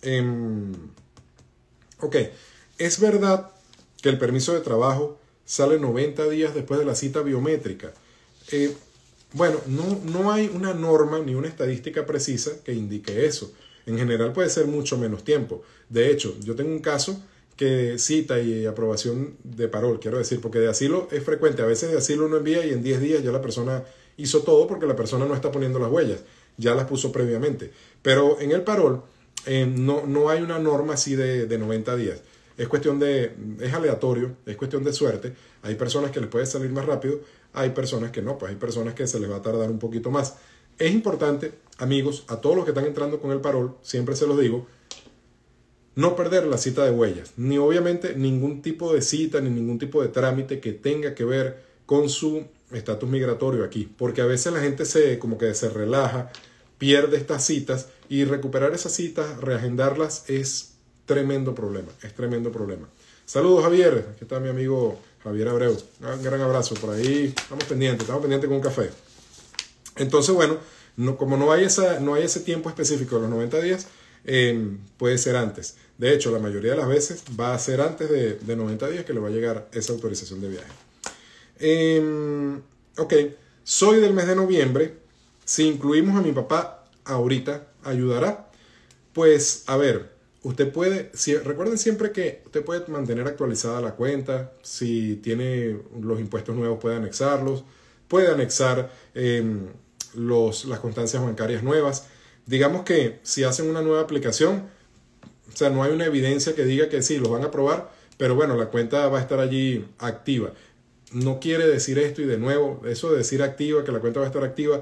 Ok, es verdad que el permiso de trabajo sale 90 días después de la cita biométrica. Bueno, no hay una norma ni una estadística precisa que indique eso. En general puede ser mucho menos tiempo. De hecho, yo tengo un caso que cita y aprobación de parol, quiero decir, porque de asilo es frecuente. A veces de asilo uno envía y en 10 días ya la persona hizo todo porque la persona no está poniendo las huellas, ya las puso previamente. Pero en el parol no hay una norma así de 90 días. Es aleatorio, es cuestión de suerte. Hay personas que les puede salir más rápido, hay personas que no, pues hay personas que se les va a tardar un poquito más. Es importante, amigos, a todos los que están entrando con el parol, siempre se los digo, no perder la cita de huellas, ni obviamente ningún tipo de cita, ni ningún tipo de trámite que tenga que ver con su estatus migratorio aquí, porque a veces la gente se relaja, pierde estas citas, y recuperar esas citas, reagendarlas, es tremendo problema, Saludos, Javier, aquí está mi amigo Javier Abreu, un gran abrazo, por ahí estamos pendientes con un café. Entonces, bueno, como no hay ese tiempo específico de los 90 días, puede ser antes. De hecho, la mayoría de las veces va a ser antes de 90 días que le va a llegar esa autorización de viaje. Ok, soy del mes de noviembre. Si incluimos a mi papá ahorita, ¿ayudará? Pues, a ver, usted puede, recuerden siempre que usted puede mantener actualizada la cuenta. Si tiene los impuestos nuevos, puede anexarlos. Puede anexar las constancias bancarias nuevas. Digamos que si hacen una nueva aplicación, o sea, no hay una evidencia que diga que sí, los van a aprobar, pero bueno, la cuenta va a estar allí activa. No quiere decir esto, y de nuevo, eso de decir activa, que la cuenta va a estar activa,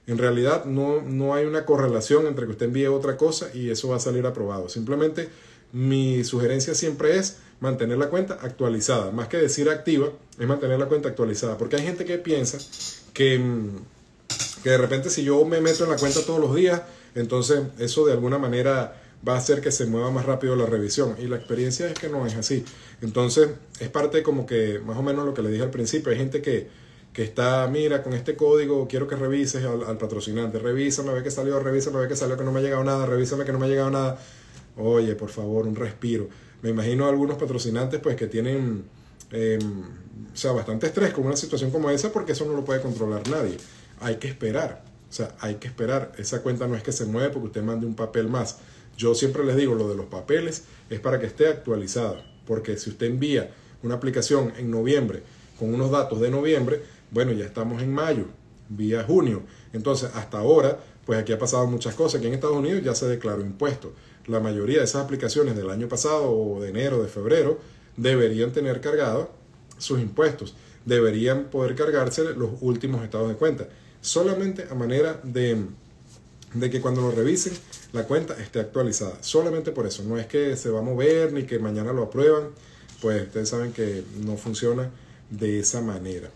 En realidad no hay una correlación entre que usted envíe otra cosa y eso va a salir aprobado. Simplemente mi sugerencia siempre es mantener la cuenta actualizada. Más que decir activa, es mantener la cuenta actualizada. Porque hay gente que piensa que de repente si yo me meto en la cuenta todos los días, entonces eso de alguna manera va a hacer que se mueva más rápido la revisión. Y la experiencia es que no es así. Entonces es parte como que más o menos lo que le dije al principio. Hay gente que está, mira, con este código quiero que revises al patrocinante. Revísame, ve que salió, revísame, ve que salió, que no me ha llegado nada, revísame que no me ha llegado nada. Oye, por favor, un respiro. Me imagino algunos patrocinantes pues que tienen o sea, bastante estrés con una situación como esa porque eso no lo puede controlar nadie. Hay que esperar. O sea, hay que esperar. Esa cuenta no es que se mueve porque usted mande un papel más. Yo siempre les digo, lo de los papeles es para que esté actualizada. Porque si usted envía una aplicación en noviembre con unos datos de noviembre, bueno, ya estamos en mayo, vía junio. Entonces, hasta ahora, pues aquí ha pasado muchas cosas. Aquí en Estados Unidos ya se declaró impuesto. La mayoría de esas aplicaciones del año pasado o de enero, de febrero, deberían tener cargados sus impuestos. Deberían poder cargarse los últimos estados de cuenta. Solamente a manera de que cuando lo revisen, la cuenta esté actualizada. Solamente por eso. No es que se va a mover ni que mañana lo aprueban. Pues ustedes saben que no funciona de esa manera.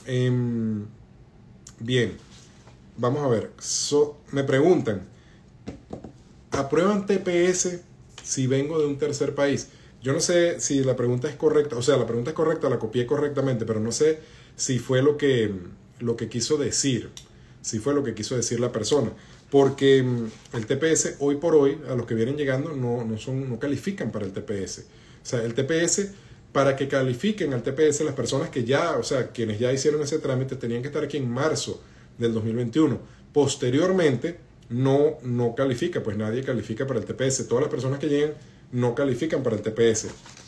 Bien, vamos a ver. Me preguntan, ¿aprueban TPS si vengo de un tercer país? Yo no sé si la pregunta es correcta, o sea, la pregunta es correcta, la copié correctamente, pero no sé si fue lo que quiso decir, si fue lo que quiso decir la persona. Porque el TPS, hoy por hoy, a los que vienen llegando, no califican para el TPS. O sea, el TPS, para que califiquen al TPS, las personas que ya, o sea, quienes ya hicieron ese trámite, tenían que estar aquí en marzo del 2021. Posteriormente, no califica, pues nadie califica para el TPS. Todas las personas que llegan no califican para el TPS.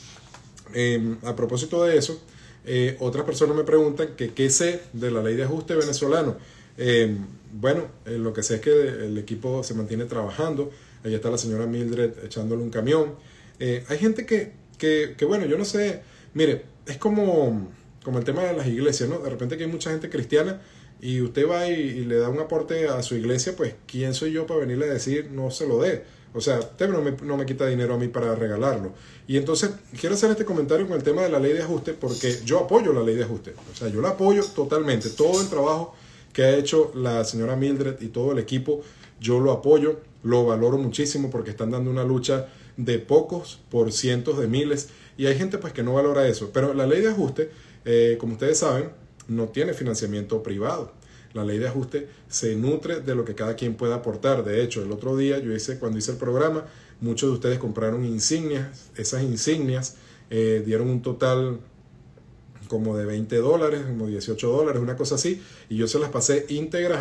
A propósito de eso, otras personas me preguntan que qué sé de la ley de ajuste venezolano. Bueno, lo que sé es que el equipo se mantiene trabajando. Allá está la señora Mildred echándole un camión. Hay gente que bueno, yo no sé. Mire, es como el tema de las iglesias, ¿no? De repente que hay mucha gente cristiana y usted va y le da un aporte a su iglesia, pues ¿quién soy yo para venirle a decir no se lo dé? O sea, usted no me quita dinero a mí para regalarlo. Y entonces quiero hacer este comentario con el tema de la ley de ajuste porque yo apoyo la ley de ajuste. O sea, yo la apoyo totalmente. Todo el trabajo que ha hecho la señora Mildred y todo el equipo, yo lo apoyo, lo valoro muchísimo porque están dando una lucha de pocos por cientos de miles. Y hay gente pues que no valora eso. Pero la ley de ajuste, como ustedes saben, no tiene financiamiento privado. La ley de ajuste se nutre de lo que cada quien pueda aportar. De hecho, el otro día, cuando hice el programa, muchos de ustedes compraron insignias. Esas insignias dieron un total como de $20, como $18, una cosa así. Y yo se las pasé íntegras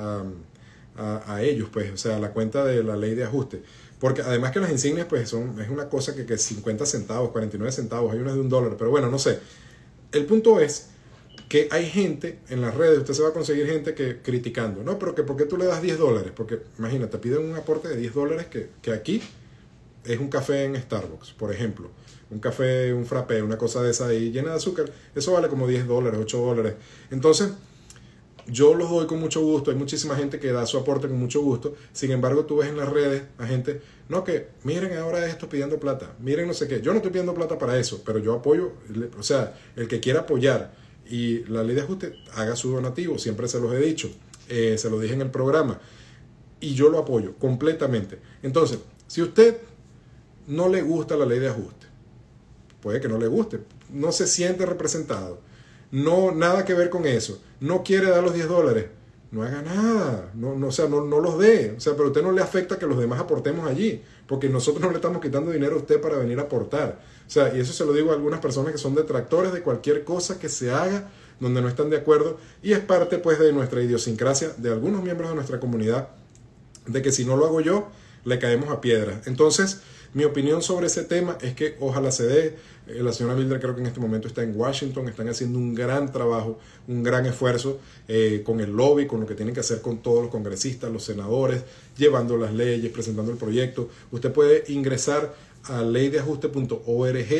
a ellos, pues, o sea, a la cuenta de la ley de ajuste. Porque además que las insignias, pues, es una cosa que 50 centavos, 49 centavos, hay unas de $1. Pero bueno, no sé. El punto es que hay gente en las redes, usted se va a conseguir gente que criticando, no, pero que ¿por qué tú le das $10? Porque imagínate, piden un aporte de $10 que aquí es un café en Starbucks, por ejemplo, un café, un frappé, una cosa de esa ahí llena de azúcar, eso vale como $10, $8. Entonces, yo los doy con mucho gusto, hay muchísima gente que da su aporte con mucho gusto, sin embargo tú ves en las redes a gente, no, que miren ahora esto pidiendo plata, miren no sé qué, yo no estoy pidiendo plata para eso, pero yo apoyo, o sea, el que quiera apoyar y la ley de ajuste, haga su donativo, siempre se los he dicho, se lo dije en el programa, y yo lo apoyo completamente. Entonces, si usted no le gusta la ley de ajuste, puede que no le guste, no se siente representado, nada que ver con eso, no quiere dar los $10, no haga nada, o sea, no los dé, o sea, pero a usted no le afecta que los demás aportemos allí, porque nosotros no le estamos quitando dinero a usted para venir a aportar. O sea, y eso se lo digo a algunas personas que son detractores de cualquier cosa que se haga donde no están de acuerdo, y es parte pues de nuestra idiosincrasia, de algunos miembros de nuestra comunidad, de que si no lo hago yo, le caemos a piedra. Entonces, mi opinión sobre ese tema es que ojalá se dé. La señora Mildred creo que en este momento está en Washington, están haciendo un gran trabajo, un gran esfuerzo con el lobby, con lo que tienen que hacer con todos los congresistas, los senadores, llevando las leyes, presentando el proyecto. Usted puede ingresar a leydeajuste.org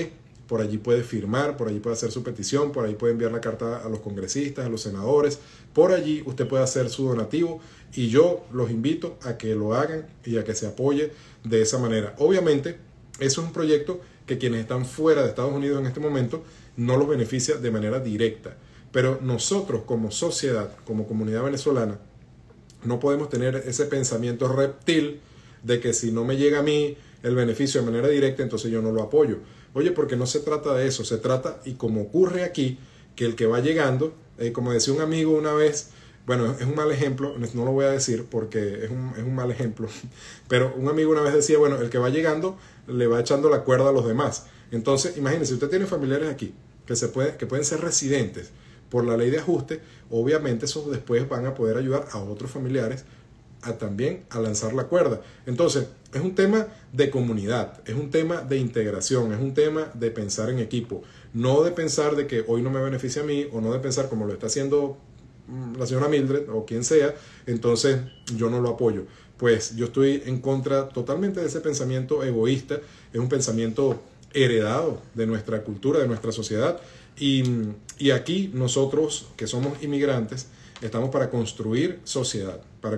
por allí puede firmar, por allí puede hacer su petición, por ahí puede enviar la carta a los congresistas, a los senadores, por allí usted puede hacer su donativo y yo los invito a que lo hagan y a que se apoye de esa manera. Obviamente, eso es un proyecto que quienes están fuera de Estados Unidos en este momento no los beneficia de manera directa, pero nosotros como sociedad, como comunidad venezolana, no podemos tener ese pensamiento reptil de que si no me llega a mí el beneficio de manera directa, entonces yo no lo apoyo. Oye, porque no se trata de eso, se trata, y como ocurre aquí, que el que va llegando, como decía un amigo una vez, bueno, es un mal ejemplo, no lo voy a decir porque es un mal ejemplo, pero un amigo una vez decía, bueno, el que va llegando le va echando la cuerda a los demás. Entonces, imagínense, usted tiene familiares aquí que pueden ser residentes por la ley de ajuste, obviamente esos después van a poder ayudar a otros familiares también a lanzar la cuerda. Entonces, es un tema de comunidad, es un tema de integración, es un tema de pensar en equipo, no de pensar de que hoy no me beneficia a mí, o no de pensar como lo está haciendo la señora Mildred o quien sea, entonces yo no lo apoyo. Pues yo estoy en contra totalmente de ese pensamiento egoísta, es un pensamiento heredado de nuestra cultura, de nuestra sociedad, y aquí nosotros que somos inmigrantes estamos para construir sociedad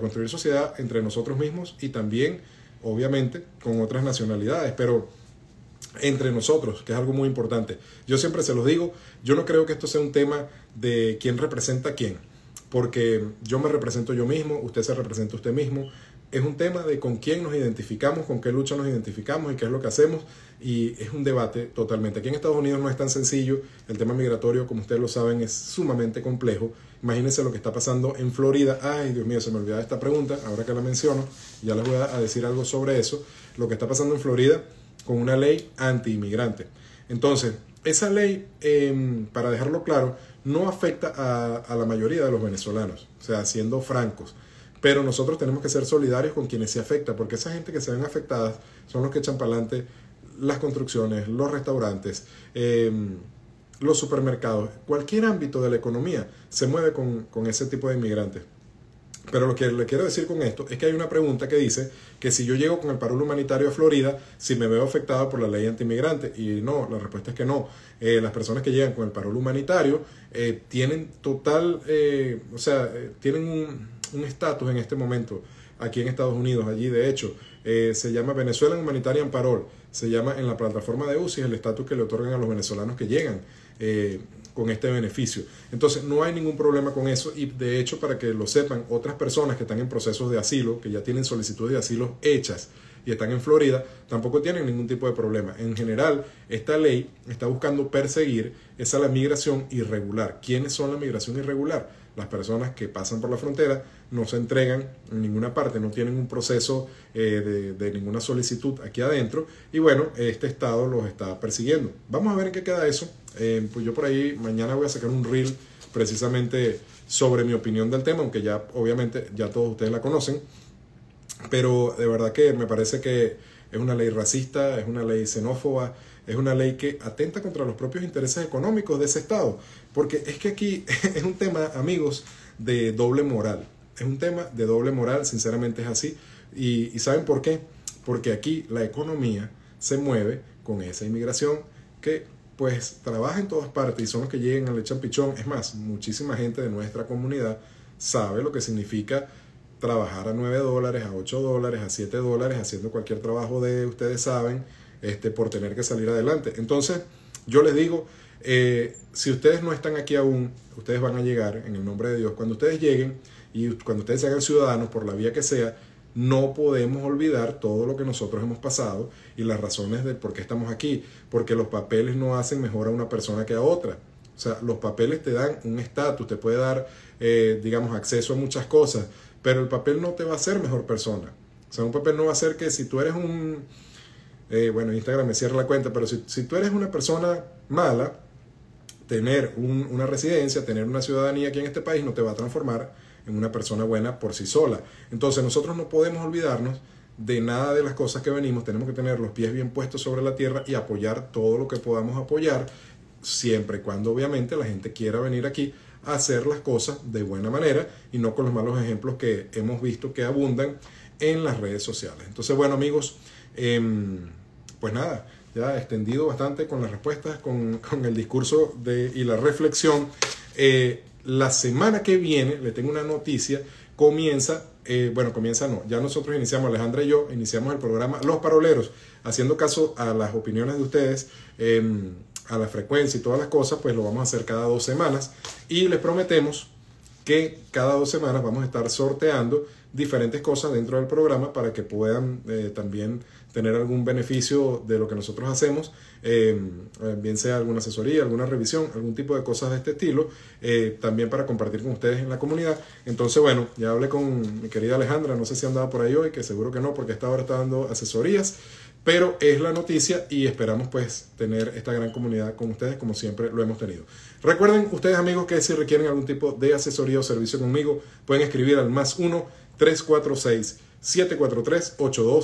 entre nosotros mismos y también, obviamente, con otras nacionalidades, pero entre nosotros, que es algo muy importante. Yo siempre se los digo, yo no creo que esto sea un tema de quién representa a quién, porque yo me represento yo mismo, usted se representa usted mismo. Es un tema de con quién nos identificamos, con qué lucha nos identificamos y qué es lo que hacemos, y es un debate totalmente. Aquí en Estados Unidos no es tan sencillo, el tema migratorio, como ustedes lo saben, es sumamente complejo. Imagínense lo que está pasando en Florida. Ay, Dios mío, se me olvidaba esta pregunta, ahora que la menciono, ya les voy a decir algo sobre eso. Lo que está pasando en Florida con una ley anti-inmigrante. Entonces, esa ley, para dejarlo claro, no afecta a la mayoría de los venezolanos, o sea, siendo francos. Pero nosotros tenemos que ser solidarios con quienes se afecta, porque esa gente que se ven afectadas son los que echan para adelante las construcciones, los restaurantes, los supermercados. Cualquier ámbito de la economía se mueve con ese tipo de inmigrantes. Pero lo que le quiero decir con esto es que hay una pregunta que dice que si yo llego con el parol humanitario a Florida, si me veo afectado por la ley anti-inmigrante. Y no, la respuesta es que no. Las personas que llegan con el parol humanitario tienen tienen un estatus en este momento aquí en Estados Unidos. Allí, de hecho, se llama Venezuelan Humanitarian Parole. Se llama en la plataforma de UCI el estatus que le otorgan a los venezolanos que llegan con este beneficio. Entonces, no hay ningún problema con eso, y de hecho, para que lo sepan, otras personas que están en procesos de asilo, que ya tienen solicitudes de asilo hechas y están en Florida, tampoco tienen ningún tipo de problema. En general, esta ley está buscando perseguir la migración irregular. ¿Quiénes son la migración irregular? Las personas que pasan por la frontera, no se entregan en ninguna parte, no tienen un proceso de ninguna solicitud aquí adentro, y bueno, este estado los está persiguiendo. Vamos a ver en qué queda eso. Pues yo por ahí mañana voy a sacar un reel precisamente sobre mi opinión del tema, aunque ya obviamente ya todos ustedes la conocen, pero de verdad que me parece que es una ley racista, es una ley xenófoba, es una ley que atenta contra los propios intereses económicos de ese estado, porque es que aquí es un tema, amigos, de doble moral. Es un tema de doble moral, sinceramente es así. ¿Y saben por qué? Porque aquí la economía se mueve con esa inmigración que pues trabaja en todas partes y son los que llegan al echan pichón. Es más, muchísima gente de nuestra comunidad sabe lo que significa trabajar a $9, a $8, a $7, haciendo cualquier trabajo de, ustedes saben, por tener que salir adelante. Entonces, yo les digo, si ustedes no están aquí aún, ustedes van a llegar en el nombre de Dios. Cuando ustedes lleguen y cuando ustedes se hagan ciudadanos por la vía que sea, no podemos olvidar todo lo que nosotros hemos pasado y las razones de por qué estamos aquí, porque los papeles no hacen mejor a una persona que a otra. O sea, los papeles te dan un estatus, te puede dar, digamos, acceso a muchas cosas, pero el papel no te va a hacer mejor persona. O sea, un papel no va a hacer que si tú eres bueno, Instagram me cierra la cuenta, pero si tú eres una persona mala, tener una residencia, tener una ciudadanía aquí en este país no te va a transformar en una persona buena por sí sola. Entonces nosotros no podemos olvidarnos de nada de las cosas que venimos. Tenemos que tener los pies bien puestos sobre la tierra y apoyar todo lo que podamos apoyar, siempre y cuando obviamente la gente quiera venir aquí a hacer las cosas de buena manera y no con los malos ejemplos que hemos visto que abundan en las redes sociales. Entonces, bueno, amigos, pues nada, ya extendido bastante con las respuestas, con el discurso y la reflexión. La semana que viene, le tengo una noticia, ya nosotros iniciamos, Alejandra y yo, iniciamos el programa Los Paroleros, haciendo caso a las opiniones de ustedes, a la frecuencia y todas las cosas, pues lo vamos a hacer cada 2 semanas y les prometemos que cada 2 semanas vamos a estar sorteando diferentes cosas dentro del programa para que puedan también tener algún beneficio de lo que nosotros hacemos, bien sea alguna asesoría, alguna revisión, algún tipo de cosas de este estilo, también para compartir con ustedes en la comunidad. Entonces, bueno, ya hablé con mi querida Alejandra, no sé si andaba por ahí hoy, que seguro que no, porque a esta hora está dando asesorías, pero es la noticia y esperamos pues tener esta gran comunidad con ustedes como siempre lo hemos tenido. Recuerden ustedes, amigos, que si requieren algún tipo de asesoría o servicio conmigo, pueden escribir al +1 346 743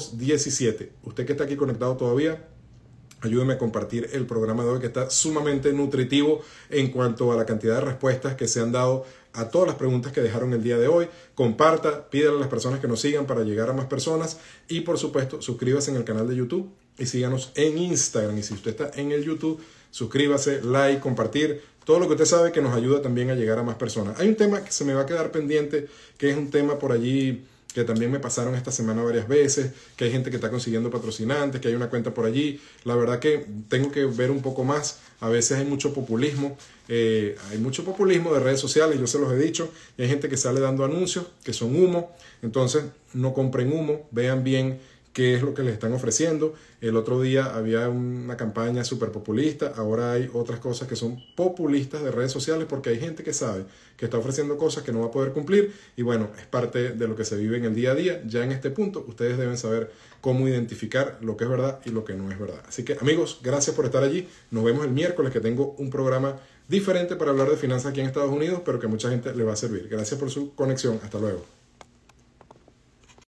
8217. Usted que está aquí conectado todavía, ayúdeme a compartir el programa de hoy, que está sumamente nutritivo en cuanto a la cantidad de respuestas que se han dado a todas las preguntas que dejaron el día de hoy. Comparta, pídale a las personas que nos sigan para llegar a más personas y por supuesto suscríbase en el canal de YouTube y síganos en Instagram. Y si usted está en el YouTube, suscríbase, like, compartir, todo lo que usted sabe que nos ayuda también a llegar a más personas. Hay un tema que se me va a quedar pendiente, que es un tema por allí que también me pasaron esta semana varias veces, que hay gente que está consiguiendo patrocinantes, que hay una cuenta por allí. La verdad que tengo que ver un poco más. A veces hay mucho populismo de redes sociales, yo se los he dicho, y hay gente que sale dando anuncios que son humo. Entonces no compren humo, vean bien qué es lo que les están ofreciendo. El otro día había una campaña súper populista, ahora hay otras cosas que son populistas de redes sociales porque hay gente que sabe que está ofreciendo cosas que no va a poder cumplir y bueno, es parte de lo que se vive en el día a día. Ya en este punto ustedes deben saber cómo identificar lo que es verdad y lo que no es verdad. Así que amigos, gracias por estar allí. Nos vemos el miércoles, que tengo un programa diferente para hablar de finanzas aquí en Estados Unidos, pero que a mucha gente le va a servir. Gracias por su conexión. Hasta luego.